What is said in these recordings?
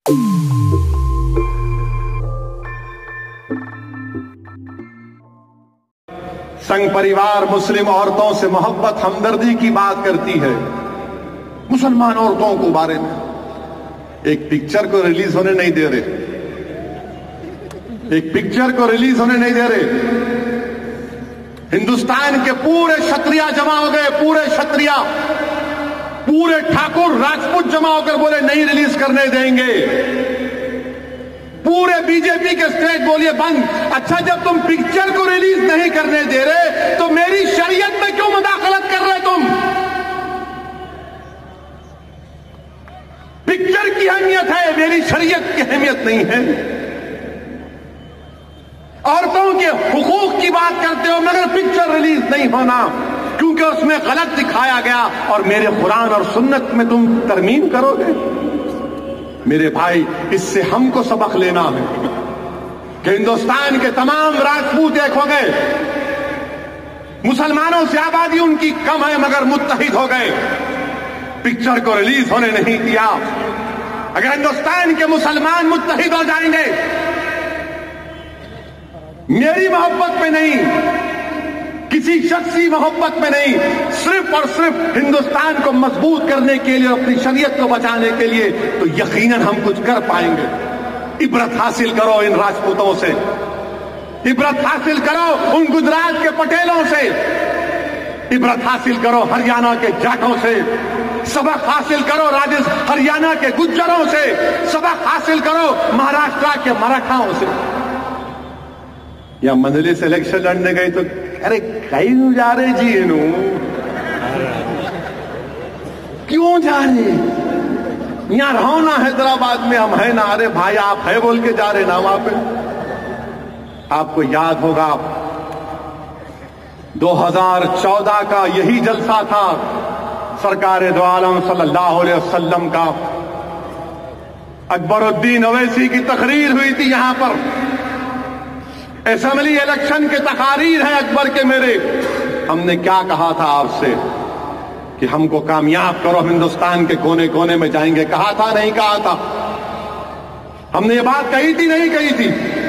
संघ परिवार मुस्लिम औरतों से मोहब्बत हमदर्दी की बात करती है। मुसलमान औरतों को बारे में एक पिक्चर को रिलीज होने नहीं दे रहे, एक पिक्चर को रिलीज होने नहीं दे रहे। हिंदुस्तान के पूरे क्षत्रिया जमा हो गए, पूरे क्षत्रिया, पूरे ठाकुर राजपूत जमा होकर बोले नहीं रिलीज करने देंगे। पूरे बीजेपी के स्टेट बोलिए बंद। अच्छा, जब तुम पिक्चर को रिलीज नहीं करने दे रहे तो मेरी शरीयत में क्यों मुदाखलत कर रहे तुम? पिक्चर की अहमियत है, मेरी शरीयत की अहमियत नहीं है। औरतों के हुकूक की बात करते हो मगर पिक्चर रिलीज नहीं होना क्योंकि उसमें गलत दिखाया गया और मेरे कुरान और सुन्नत में तुम तरमीम करोगे। मेरे भाई, इससे हमको सबक लेना है कि हिंदुस्तान के तमाम राजपूत एक हो गए, मुसलमानों से आबादी उनकी कम है मगर मुत्तहिद हो गए, पिक्चर को रिलीज होने नहीं दिया। अगर हिंदुस्तान के मुसलमान मुत्तहिद हो जाएंगे, मेरी मोहब्बत में नहीं, किसी शख्सी मोहब्बत में नहीं, सिर्फ और सिर्फ हिंदुस्तान को मजबूत करने के लिए, अपनी शरीयत को बचाने के लिए, तो यकीनन हम कुछ कर पाएंगे। इबरत हासिल करो इन राजपूतों से, इबरत हासिल करो उन गुजरात के पटेलों से, इबरत हासिल करो हरियाणा के जाटों से, सबक हासिल करो हरियाणा के गुज्जरों से, सबक हासिल करो महाराष्ट्र के मराठाओं से। या मंजलिस इलेक्शन लड़ने गए तो अरे क्यों जा रहे जी, इनू क्यों जा रहे? यहां रहो ना, हैदराबाद में हम है ना। अरे भाई, आप है बोल के जा रहे ना वहां पे। आपको याद होगा 2014 का यही जलसा था सरकार दो आलम सल्लल्लाहु अलैहि वसल्लम का। अकबरुद्दीन अवैसी की तकरीर हुई थी यहां पर। असेंबली इलेक्शन के तकारीर हैं अकबर के मेरे। हमने क्या कहा था आपसे कि हमको कामयाब करो, हिंदुस्तान के कोने कोने में जाएंगे। कहा था नहीं कहा था? हमने ये बात कही थी नहीं कही थी?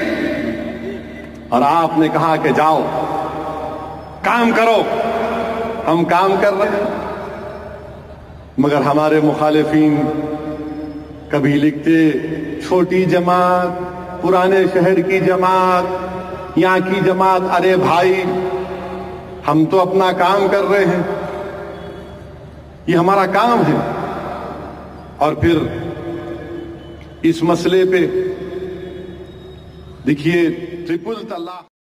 और आपने कहा कि जाओ काम करो। हम काम कर रहे हैं मगर हमारे मुखालिफिन कभी लिखते छोटी जमात, पुराने शहर की जमात, यहां की जमात। अरे भाई, हम तो अपना काम कर रहे हैं, ये हमारा काम है। और फिर इस मसले पे देखिए, ट्रिपल तलाक